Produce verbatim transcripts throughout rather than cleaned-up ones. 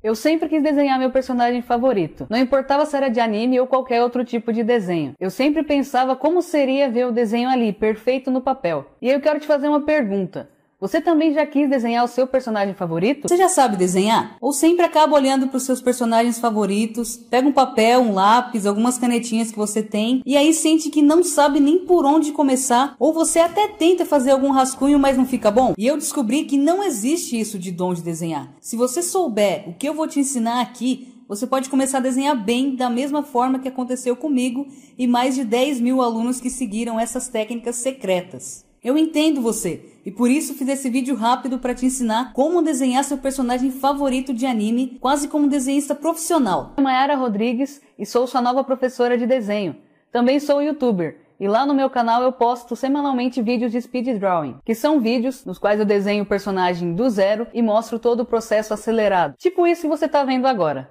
Eu sempre quis desenhar meu personagem favorito, não importava se era de anime ou qualquer outro tipo de desenho. Eu sempre pensava como seria ver o desenho ali, perfeito no papel. E aí eu quero te fazer uma pergunta. Você também já quis desenhar o seu personagem favorito? Você já sabe desenhar? Ou sempre acaba olhando para os seus personagens favoritos, pega um papel, um lápis, algumas canetinhas que você tem, e aí sente que não sabe nem por onde começar, ou você até tenta fazer algum rascunho, mas não fica bom? E eu descobri que não existe isso de dom de desenhar. Se você souber o que eu vou te ensinar aqui, você pode começar a desenhar bem, da mesma forma que aconteceu comigo e mais de dez mil alunos que seguiram essas técnicas secretas. Eu entendo você, e por isso fiz esse vídeo rápido para te ensinar como desenhar seu personagem favorito de anime, quase como um desenhista profissional. Eu sou Mayara Rodrigues e sou sua nova professora de desenho. Também sou youtuber, e lá no meu canal eu posto semanalmente vídeos de speed drawing, que são vídeos nos quais eu desenho o personagem do zero e mostro todo o processo acelerado, tipo isso que você está vendo agora.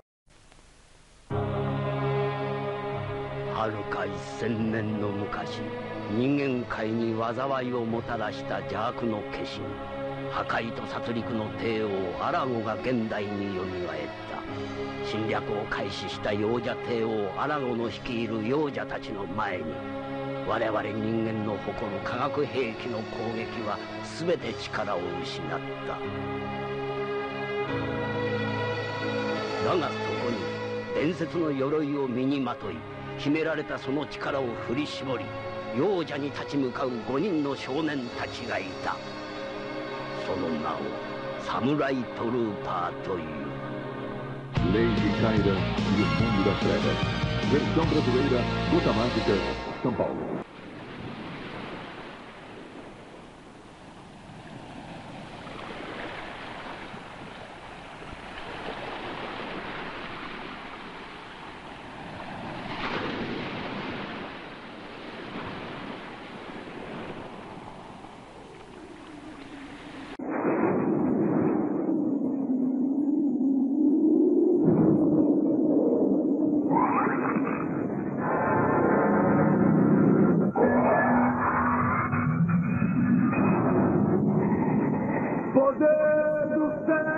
Haruka cen nen no mukashi, ningen kai ni wazawai o motarashita jaku no keshin, hakai to saturiku no tei o Arago ga gendai ni yomigaetta. Shinryaku o kaishi shita youja tei o Arago no hikiiru youja tachi no mae ni, wareware ningen no hokoru kagaku heiki no kougeki wa subete chikara o ushinatta. Daga soko ni densetsu no yoroi o mi ni matoi, 秘められたその力を振り絞り、幼者に立ち向かうごにんの少年たちがいた。その名をサムライトルーパーという。 Lady Kaira e o Fundo das Trevas. Versão brasileira, Luta Mágica, São Paulo. Poder do céu!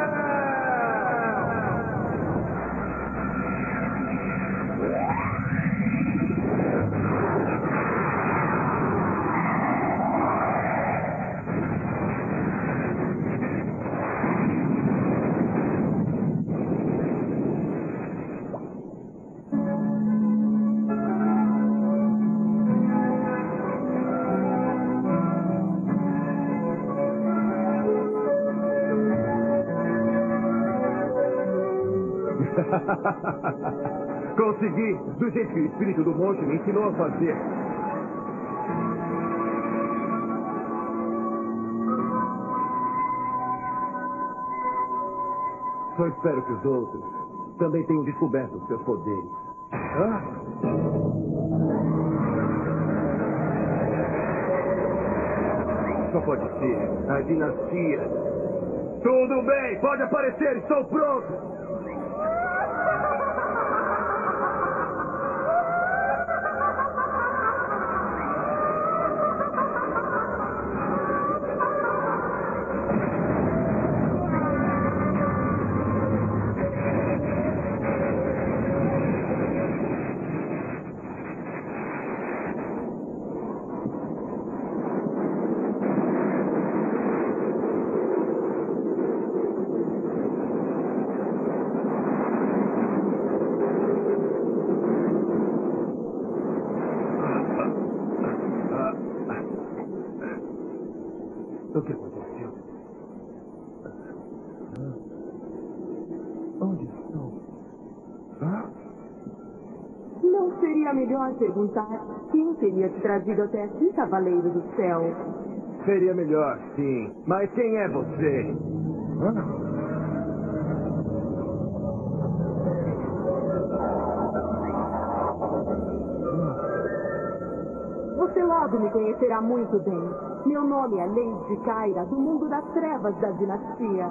Consegui, do jeito que o espírito do monte me ensinou a fazer. Só espero que os outros também tenham descoberto os seus poderes. Ah? Só pode ser a dinastia. Tudo bem, pode aparecer, estou pronto. O que aconteceu? Onde estou? Hã? Não seria melhor perguntar quem teria te trazido até aqui, Cavaleiro do Céu? Seria melhor, sim. Mas quem é você? Hã? Você logo me conhecerá muito bem. Meu nome é Lady Kaira, do mundo das trevas da dinastia.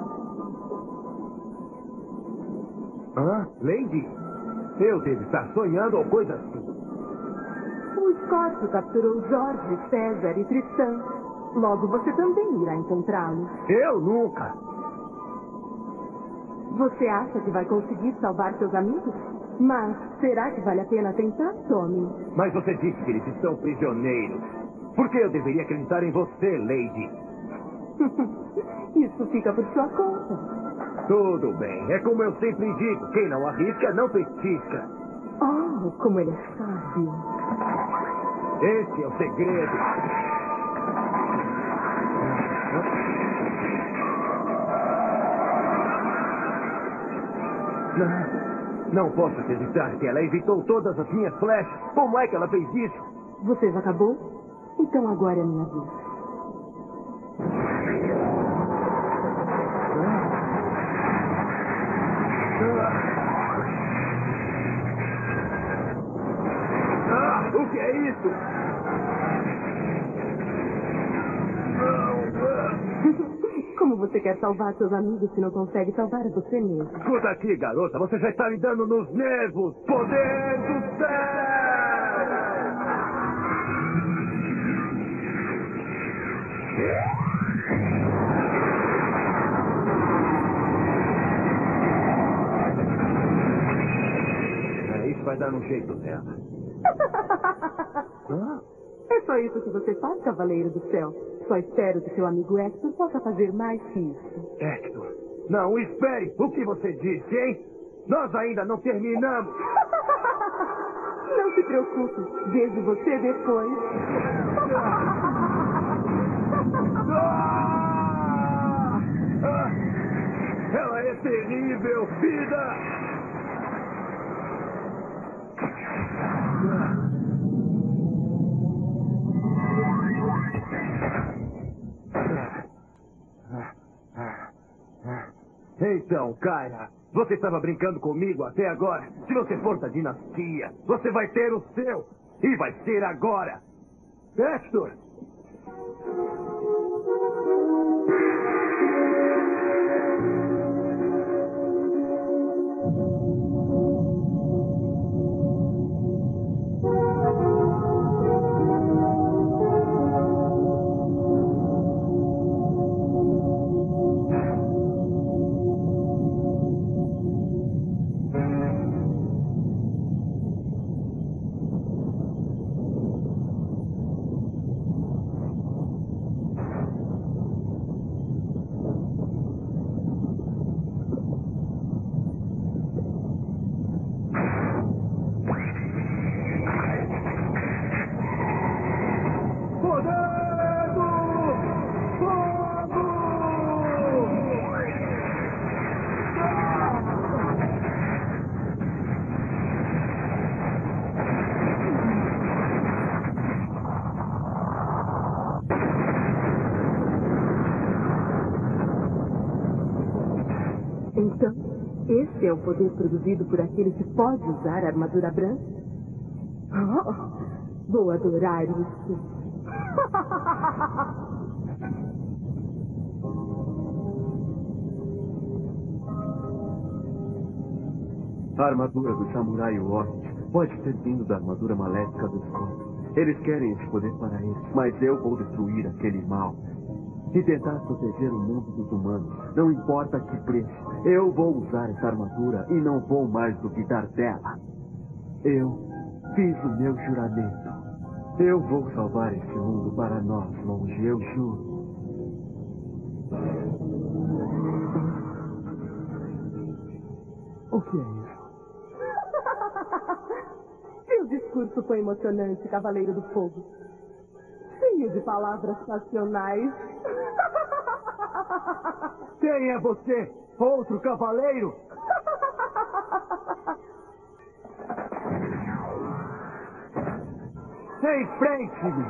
Hã? Lady? Eu devo estar sonhando ou coisa assim. O Scorpio capturou Jorge, César e Tristan. Logo você também irá encontrá-los. Eu nunca. Você acha que vai conseguir salvar seus amigos? Mas será que vale a pena tentar, Tommy? Mas você disse que eles estão prisioneiros. Por que eu deveria acreditar em você, Lady? Isso fica por sua conta. Tudo bem. É como eu sempre digo. Quem não arrisca, não petisca. Oh, como ele é sábio. Esse é o segredo. Não, não posso acreditar que ela evitou todas as minhas flechas. Como é que ela fez isso? Você já acabou? Então agora é a minha vez. Ah, o que é isso? Como você quer salvar seus amigos se não consegue salvar você mesmo? Escuta aqui, garota. Você já está me dando nos nervos. Poder do céu! É, isso vai dar um jeito nela. Ah? É só isso que você faz, Cavaleiro do Céu. Só espero que seu amigo Hector possa fazer mais que isso. Hector, não, espere. O que você disse, hein? Nós ainda não terminamos. Não se preocupe. Vejo você depois. Ah! Ah! Ela é terrível, vida! Então, Kyra, você estava brincando comigo até agora. Se você for da dinastia, você vai ter o seu. E vai ser agora. Hector! Então, esse é o poder produzido por aquele que pode usar a armadura branca? Oh, vou adorar isso. A armadura do samurai Watch pode ter vindo da armadura maléfica dos contos. Eles querem esse poder para eles, mas eu vou destruir aquele mal e tentar proteger o mundo dos humanos. Não importa a que preço. Eu vou usar essa armadura e não vou mais duvidar dela. Eu fiz o meu juramento. Eu vou salvar esse mundo para nós, longe, eu juro. O que é isso? Seu discurso foi emocionante, Cavaleiro do Fogo. Cheio de palavras passionais. Quem é você? Outro cavaleiro? Enfrente-me!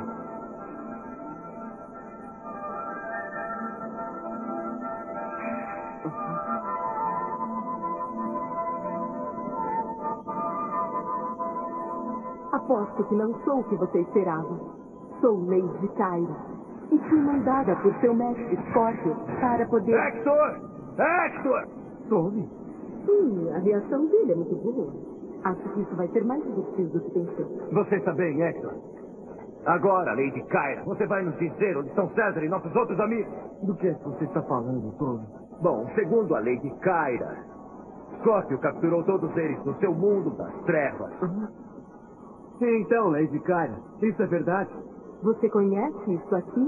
Aposto que não sou o que você esperava. Sou Lady Kyra. E fui mandada por seu mestre Scorpio para poder... Hector! Hector! Tome. Sim, a reação dele é muito boa. Acho que isso vai ser mais divertido do que pensei. Você está bem, Hector? Agora, Lady Kyra, você vai nos dizer onde estão César e nossos outros amigos. Do que é que você está falando, Tony? Bom, segundo a Lady Kyra, Scorpio capturou todos eles no seu mundo das trevas. Então, Lady Kyra, isso é verdade? Você conhece isso aqui?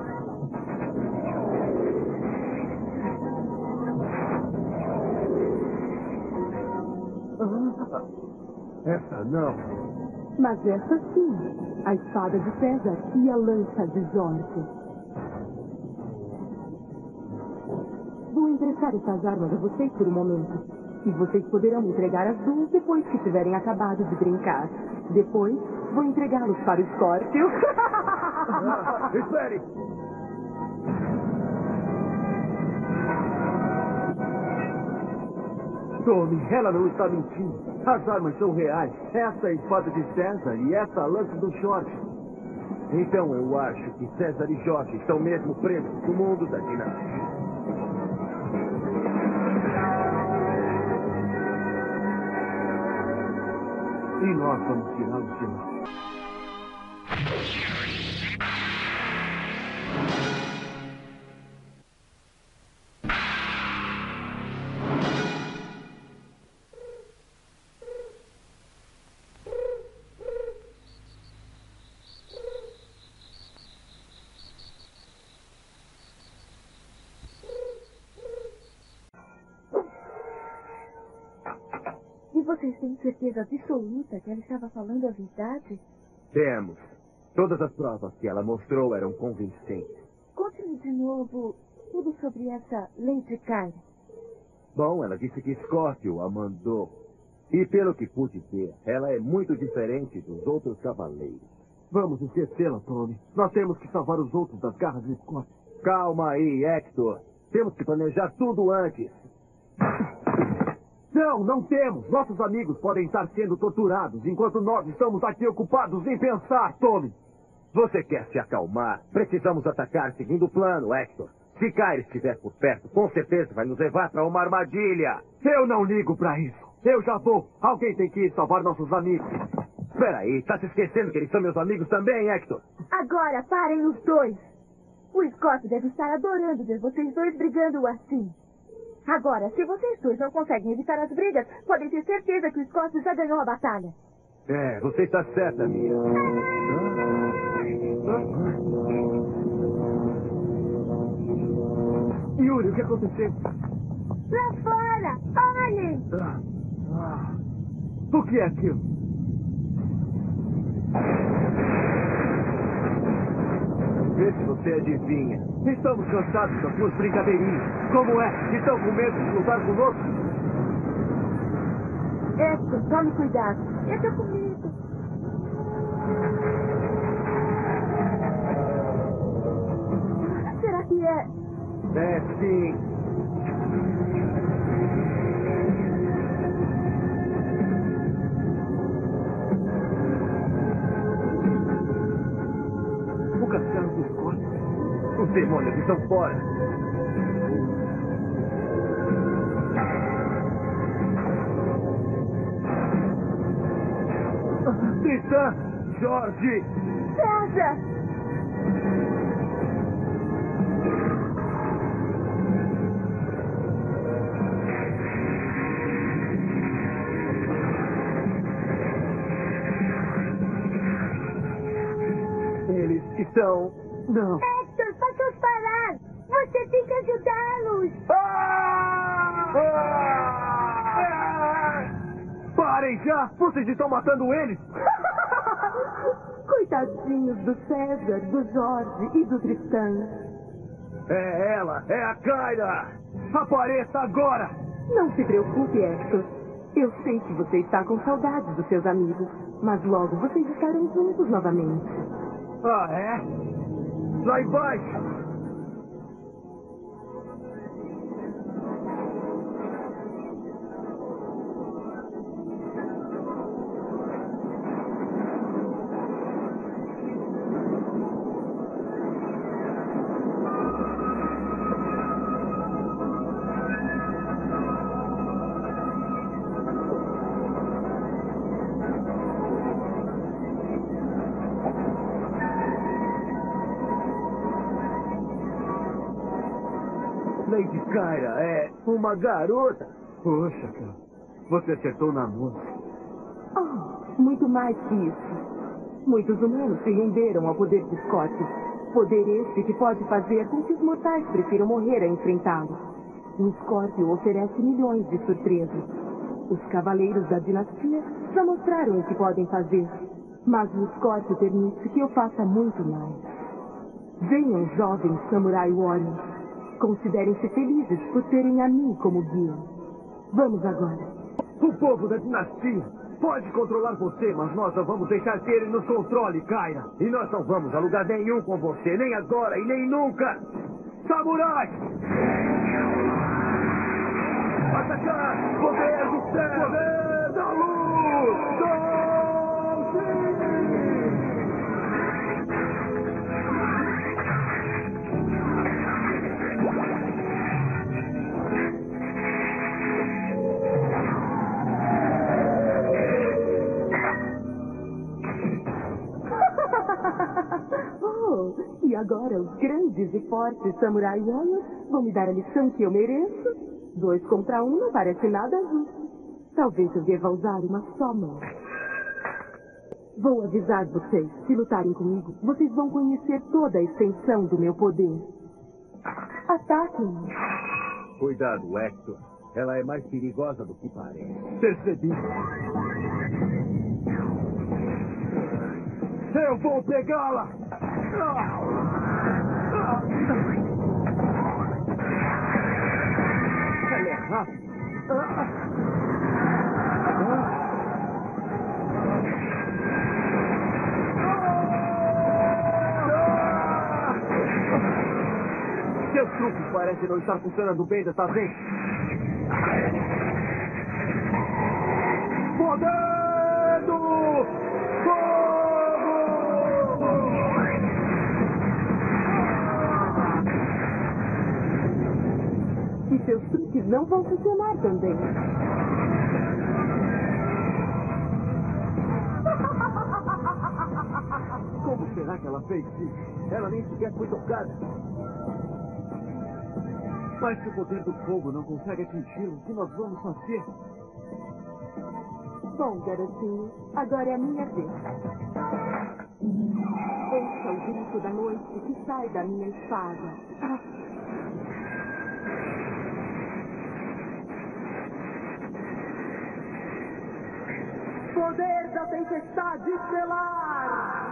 Essa não. Mas essa sim. A espada de César e a lança de Jorge. Vou emprestar essas armas a vocês por um momento. E vocês poderão me entregar as duas depois que tiverem acabado de brincar. Depois, vou entregá-los para o Scorpio. Espere! Tommy, ela não está mentindo. As armas são reais. Essa é a espada de César e essa a lança do Jorge. Então eu acho que César e Jorge estão mesmo presos no mundo da dinastia. E nós vamos tirá-los de lá. E vocês têm certeza absoluta que ela estava falando a verdade? Temos. Todas as provas que ela mostrou eram convincentes. Conte-me de novo tudo sobre essa Lady Kyra. Bom, ela disse que Scorpio a mandou. E pelo que pude ver, ela é muito diferente dos outros cavaleiros. Vamos esquecê-la, Tommy. Nós temos que salvar os outros das garras de Scorpio. Calma aí, Hector. Temos que planejar tudo antes. Não, não temos. Nossos amigos podem estar sendo torturados enquanto nós estamos aqui ocupados em pensar, Tommy. Você quer se acalmar? Precisamos atacar seguindo o plano, Hector. Se Kyra estiver por perto, com certeza vai nos levar para uma armadilha. Eu não ligo para isso. Eu já vou. Alguém tem que ir salvar nossos amigos. Espera aí, tá se esquecendo que eles são meus amigos também, Hector? Agora, parem os dois. O Scott deve estar adorando ver vocês dois brigando assim. Agora, se vocês dois não conseguem evitar as brigas, podem ter certeza que o Scott já ganhou a batalha. É, você está certa, Mia. Yuri, o que aconteceu? Lá fora! Olhem! Ah, ah. O que é aquilo? Vê se você adivinha. Estamos cansados das suas brincadeirinhas. Como é? Estão com medo de lutar conosco? Hector, tome cuidado. Eu tô com medo. Será que é... É, sim. O castelo dos Scott. Os demônios estão fora. Tritã! Jorge! César! Eles estão... Não. Hector, faça-os parar! Você tem que ajudá-los! Ah! Ah! Parem já! Vocês estão matando eles! Coitadinhos do César, do Jorge e do Tristan. É ela, é a Kyra! Apareça agora! Não se preocupe, Hector. Eu sei que você está com saudades dos seus amigos, mas logo vocês estarão juntos novamente. Ah, é? Lá embaixo! Lady Kyra é uma garota. Poxa, cara. Você acertou na moça. Oh, muito mais que isso. Muitos humanos se renderam ao poder de Scorpio. Poder esse que pode fazer com que os mortais prefiram morrer a enfrentá-lo. O Scorpio oferece milhões de surpresas. Os cavaleiros da dinastia já mostraram o que podem fazer. Mas o Scorpio permite que eu faça muito mais. Venham, jovens Samurai Warriors. Considerem-se felizes por terem a mim como guia. Vamos agora. O povo da dinastia pode controlar você, mas nós não vamos deixar que ele nos controle, Kaira. E nós não vamos a lugar nenhum com você, nem agora e nem nunca. Samurai! Atacar! Poder do céu! Poder da luz! Doce! Oh, e agora os grandes e fortes Samurai Warriors vão me dar a lição que eu mereço? Dois contra um não parece nada justo. Talvez eu deva usar uma só mão. Vou avisar vocês. Se lutarem comigo, vocês vão conhecer toda a extensão do meu poder. Ataquem! Cuidado, Hector. Ela é mais perigosa do que parece. Percebi. Eu vou pegá-la! Ela é rápida. Seus truques parecem não estar funcionando bem dessa vez. Poder do fogo! E seus truques não vão funcionar também. Como será que ela fez isso? Ela nem sequer foi tocada. Mas se o poder do fogo não consegue atingi-lo, o que nós vamos fazer? Bom, garotinho, agora é a minha vez. Ouça o grito da noite que sai da minha espada. Poder da tempestade estelar!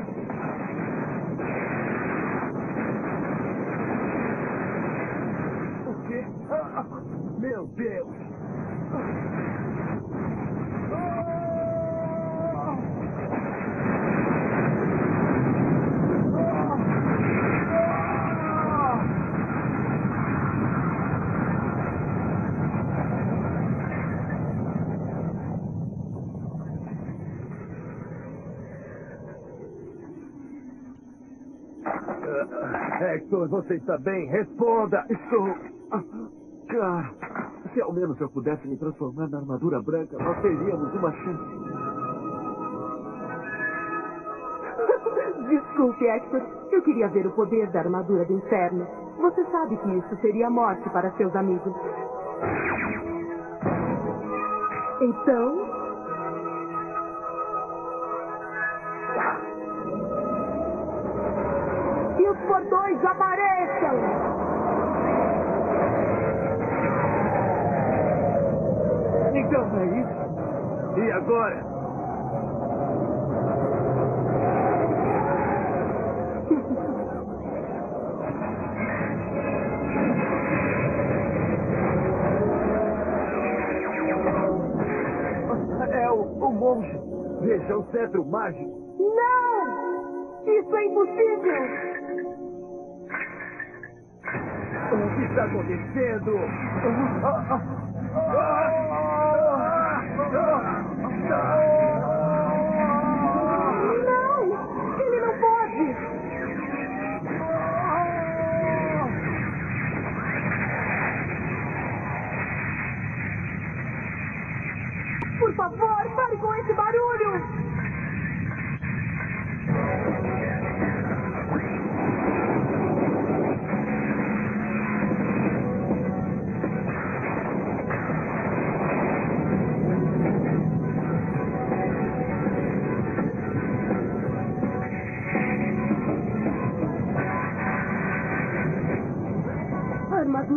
O quê? Ah, meu Deus! Hector, você está bem? Responda! Estou... Cara, se ao menos eu pudesse me transformar na armadura branca, nós teríamos uma chance. Desculpe, Hector. Eu queria ver o poder da armadura do inferno. Você sabe que isso seria morte para seus amigos. Então... E os portões apareçam! Então é isso? E agora? É o, o monge. Veja o cetro mágico. Não! Isso é impossível! O que está acontecendo? Não! Ele não pode! Por favor, pare com esse barulho!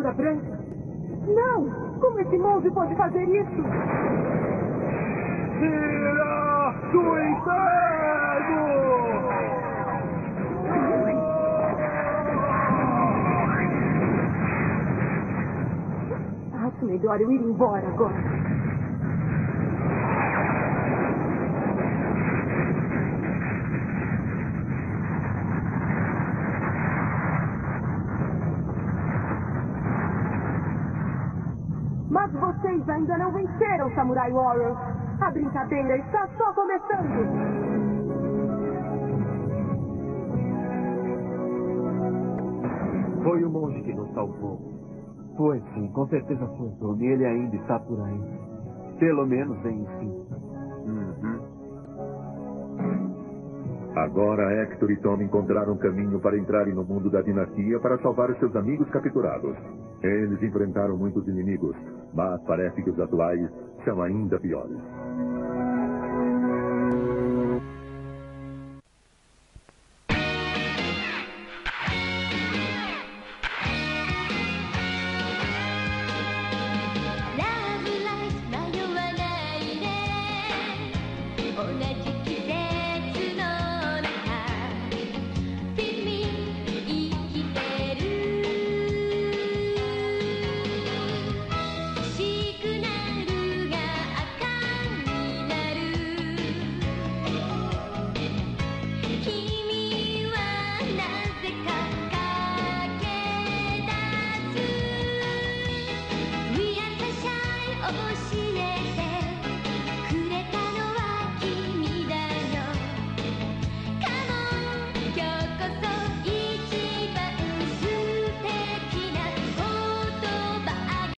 armadura branca? Não! Como esse monge pode fazer isso? Tira do inferno! Acho melhor eu ir embora agora. Mas vocês ainda não venceram, Samurai Warriors. A brincadeira está só começando. Foi o monge que nos salvou. Foi sim, com certeza foi o Tom, e ele ainda está por aí. Pelo menos em instinto. Uhum. Agora Hector e Tom encontraram um caminho para entrarem no mundo da dinastia para salvar os seus amigos capturados. Eles enfrentaram muitos inimigos, mas parece que os atuais são ainda piores.